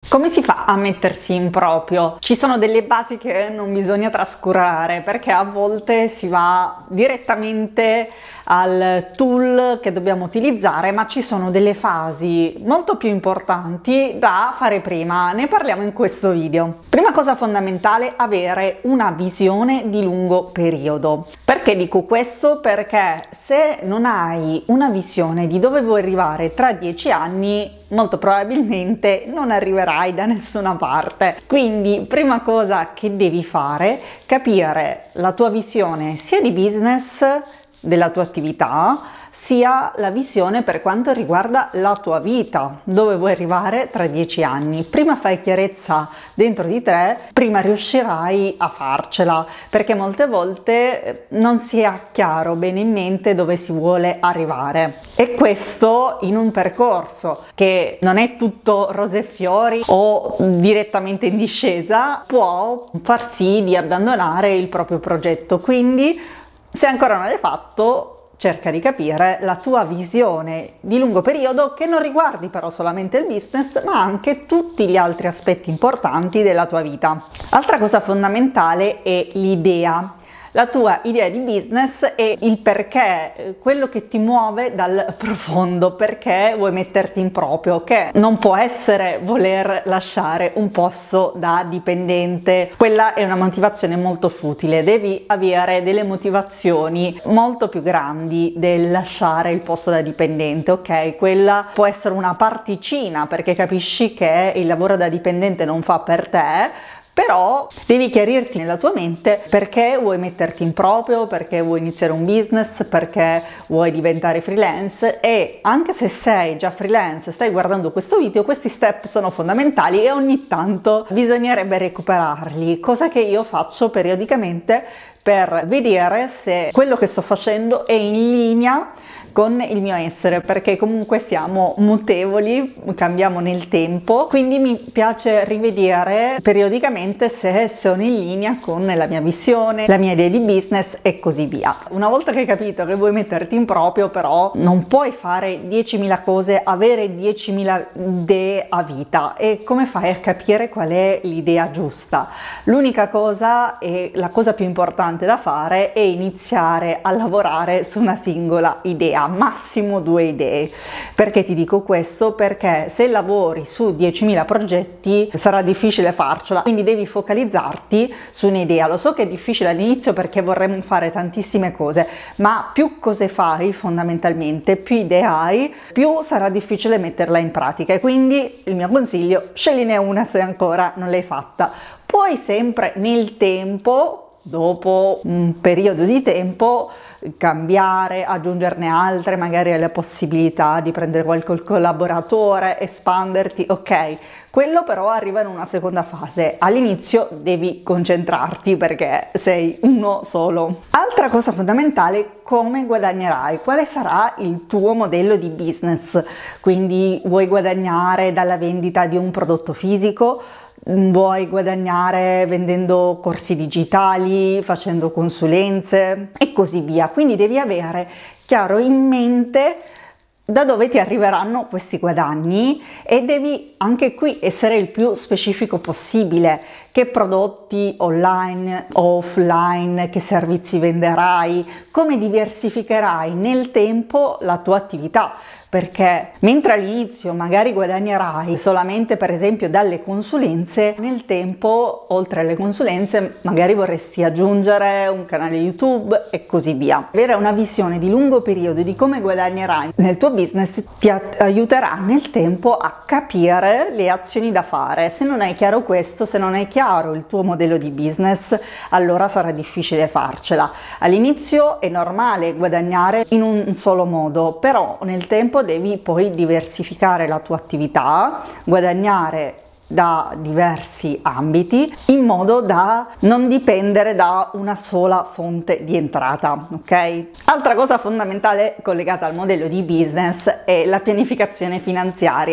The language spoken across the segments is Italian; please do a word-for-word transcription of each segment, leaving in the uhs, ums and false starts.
Come si fa a mettersi in proprio? Ci sono delle basi che non bisogna trascurare, perché a volte si va direttamente al tool che dobbiamo utilizzare, ma ci sono delle fasi molto più importanti da fare prima. Ne parliamo in questo video. Prima cosa fondamentale: avere una visione di lungo periodo. Perché dico questo? Perché se non hai una visione di dove vuoi arrivare tra dieci anni, molto probabilmente non arriverai da nessuna parte. Quindi prima cosa che devi fare: capire la tua visione sia di business, della tua attività, sia la visione per quanto riguarda la tua vita, dove vuoi arrivare tra dieci anni. Prima fai chiarezza dentro di te, prima riuscirai a farcela, perché molte volte non si ha chiaro bene in mente dove si vuole arrivare, e questo in un percorso che non è tutto rose e fiori o direttamente in discesa può far sì di abbandonare il proprio progetto. Quindi, se ancora non l'hai fatto, cerca di capire la tua visione di lungo periodo, che non riguardi però solamente il business, ma anche tutti gli altri aspetti importanti della tua vita. Altra cosa fondamentale è l'idea. La tua idea di business e il perché, quello che ti muove dal profondo, perché vuoi metterti in proprio, che non può essere voler lasciare un posto da dipendente. Quella è una motivazione molto futile, devi avere delle motivazioni molto più grandi del lasciare il posto da dipendente, ok? Quella può essere una particina, perché capisci che il lavoro da dipendente non fa per te, però devi chiarirti nella tua mente perché vuoi metterti in proprio, perché vuoi iniziare un business, perché vuoi diventare freelance. E anche se sei già freelance, stai guardando questo video, questi step sono fondamentali e ogni tanto bisognerebbe recuperarli, cosa che io faccio periodicamente per vedere se quello che sto facendo è in linea con il mio essere, perché comunque siamo mutevoli, cambiamo nel tempo, quindi mi piace rivedere periodicamente se sono in linea con la mia visione, la mia idea di business e così via. Una volta che hai capito che vuoi metterti in proprio, però non puoi fare diecimila cose, avere diecimila idee a vita. E come fai a capire qual è l'idea giusta? L'unica cosa, e la cosa più importante da fare, è iniziare a lavorare su una singola idea, massimo due idee. Perché ti dico questo? Perché se lavori su diecimila progetti sarà difficile farcela, quindi devi focalizzarti su un'idea. Lo so che è difficile all'inizio perché vorremmo fare tantissime cose, ma più cose fai fondamentalmente, più idee hai, più sarà difficile metterla in pratica. E quindi il mio consiglio: scegliene una se ancora non l'hai fatta. Puoi sempre nel tempo, dopo un periodo di tempo, cambiare, aggiungerne altre, magari hai la possibilità di prendere qualche collaboratore, espanderti, ok. Quello però arriva in una seconda fase. All'inizio devi concentrarti perché sei uno solo. Altra cosa fondamentale: come guadagnerai, quale sarà il tuo modello di business. Quindi vuoi guadagnare dalla vendita di un prodotto fisico? Vuoi guadagnare vendendo corsi digitali, facendo consulenze e così via. Quindi devi avere chiaro in mente da dove ti arriveranno questi guadagni e devi anche qui essere il più specifico possibile. Che prodotti online o offline, che servizi venderai, come diversificherai nel tempo la tua attività. Perché mentre all'inizio magari guadagnerai solamente per esempio dalle consulenze, nel tempo oltre alle consulenze magari vorresti aggiungere un canale YouTube e così via. Avere una visione di lungo periodo di come guadagnerai nel tuo business ti aiuterà nel tempo a capire le azioni da fare. Se non hai chiaro questo, se non hai chiaro il tuo modello di business, allora sarà difficile farcela. All'inizio è normale guadagnare in un solo modo, però nel tempo devi poi diversificare la tua attività, guadagnare da diversi ambiti in modo da non dipendere da una sola fonte di entrata, ok? Altra cosa fondamentale collegata al modello di business è la pianificazione finanziaria.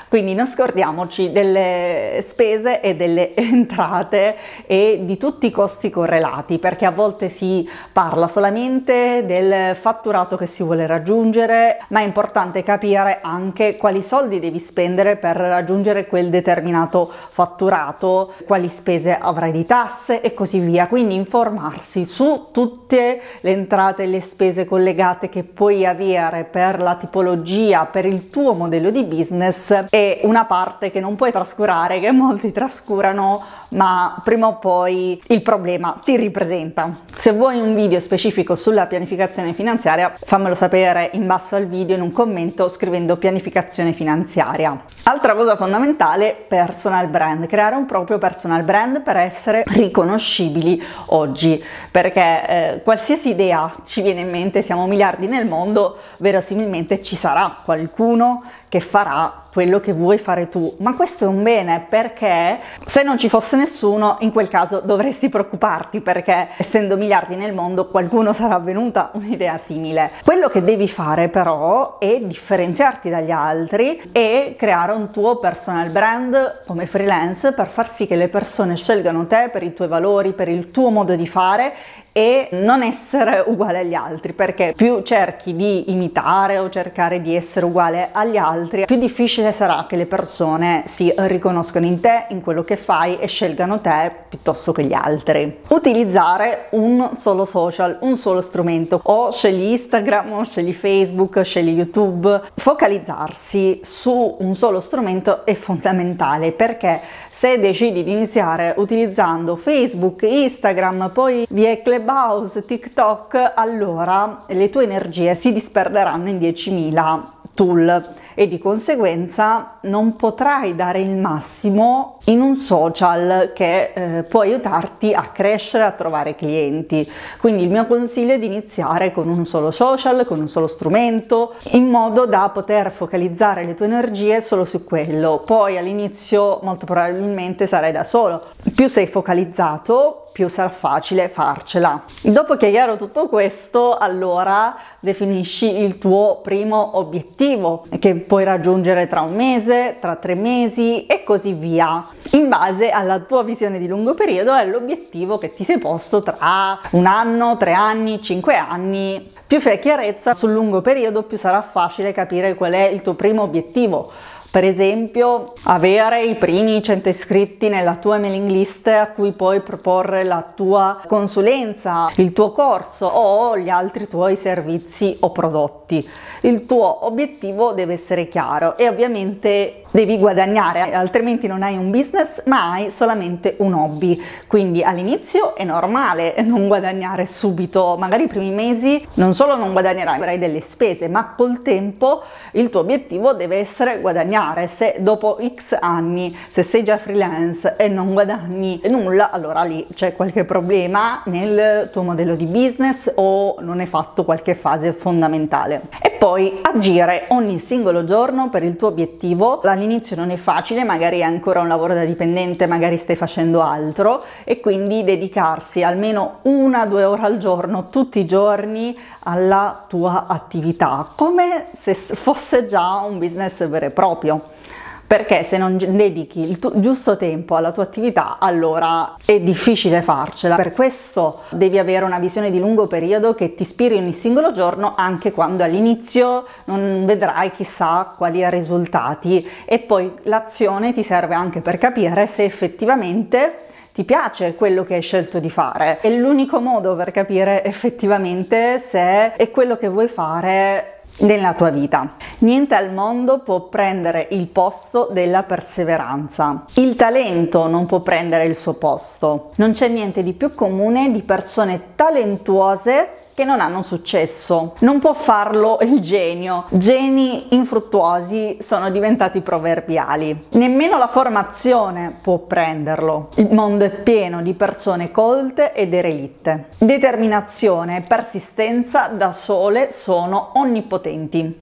Quindi non scordiamoci delle spese e delle entrate e di tutti i costi correlati, perché a volte si parla solamente del fatturato che si vuole raggiungere, ma è importante capire anche quali soldi devi spendere per raggiungere quel determinato fatturato, quali spese avrai di tasse e così via. Quindi informarsi su tutte le entrate e le spese collegate che puoi avere per la tipologia, per il tuo modello di business, è una parte che non puoi trascurare, che molti trascurano, ma prima o poi il problema si ripresenta. Se vuoi un video specifico sulla pianificazione finanziaria, fammelo sapere in basso al video in un commento scrivendo pianificazione finanziaria. Altra cosa fondamentale, personal brand, creare un proprio personal brand per essere riconoscibili oggi, perché eh, qualsiasi idea ci viene in mente, siamo miliardi nel mondo, verosimilmente ci sarà qualcuno che farà quello che vuoi fare tu, ma questo è un bene, perché se non ci fosse nessuno, in quel caso dovresti preoccuparti, perché essendo miliardi nel mondo qualcuno sarà venuta un'idea simile. Quello che devi fare però è differenziarti dagli altri e creare un tuo personal brand come freelance per far sì che le persone scelgano te per i tuoi valori, per il tuo modo di fare e non essere uguale agli altri, perché più cerchi di imitare o cercare di essere uguale agli altri, più difficile sarà che le persone si riconoscano in te, in quello che fai e scelgano te piuttosto che gli altri. Utilizzare un solo social, un solo strumento, o scegli Instagram o scegli Facebook, scegli YouTube. Focalizzarsi su un solo strumento è fondamentale, perché se decidi di iniziare utilizzando Facebook, Instagram, poi vi è Clubhouse, TikTok, allora le tue energie si disperderanno in diecimila tool e di conseguenza non potrai dare il massimo in un social che eh, può aiutarti a crescere, a trovare clienti. Quindi il mio consiglio è di iniziare con un solo social, con un solo strumento, in modo da poter focalizzare le tue energie solo su quello. Poi all'inizio molto probabilmente sarai da solo. Più sei focalizzato, più sarà facile farcela. Dopo che è chiaro tutto questo, allora definisci il tuo primo obiettivo, che puoi raggiungere tra un mese, tra tre mesi e così via, in base alla tua visione di lungo periodo e all'obiettivo che ti sei posto tra un anno, tre anni, cinque anni. Più fai chiarezza sul lungo periodo, più sarà facile capire qual è il tuo primo obiettivo. Per esempio, avere i primi cento iscritti nella tua mailing list a cui puoi proporre la tua consulenza, il tuo corso o gli altri tuoi servizi o prodotti. Il tuo obiettivo deve essere chiaro e ovviamente devi guadagnare, altrimenti non hai un business ma hai solamente un hobby. Quindi all'inizio è normale non guadagnare subito, magari i primi mesi non solo non guadagnerai, avrai delle spese, ma col tempo il tuo obiettivo deve essere guadagnare. Se dopo X anni, se sei già freelance e non guadagni nulla, allora lì c'è qualche problema nel tuo modello di business o non hai fatto qualche fase fondamentale. E poi agire ogni singolo giorno per il tuo obiettivo. All'inizio non è facile, magari hai ancora un lavoro da dipendente, magari stai facendo altro, e quindi dedicarsi almeno una o due ore al giorno tutti i giorni alla tua attività, come se fosse già un business vero e proprio. Perché se non dedichi il tuo giusto tempo alla tua attività, allora è difficile farcela. Per questo devi avere una visione di lungo periodo che ti ispiri ogni singolo giorno, anche quando all'inizio non vedrai chissà quali risultati, e poi l'azione ti serve anche per capire se effettivamente ti piace quello che hai scelto di fare. È l'unico modo per capire effettivamente se è quello che vuoi fare nella tua vita. Niente al mondo può prendere il posto della perseveranza. Il talento non può prendere il suo posto. Non c'è niente di più comune di persone talentuose che non hanno successo. Non può farlo il genio. Geni infruttuosi sono diventati proverbiali. Nemmeno la formazione può prenderlo. Il mondo è pieno di persone colte ed derelitte. Determinazione e persistenza da sole sono onnipotenti.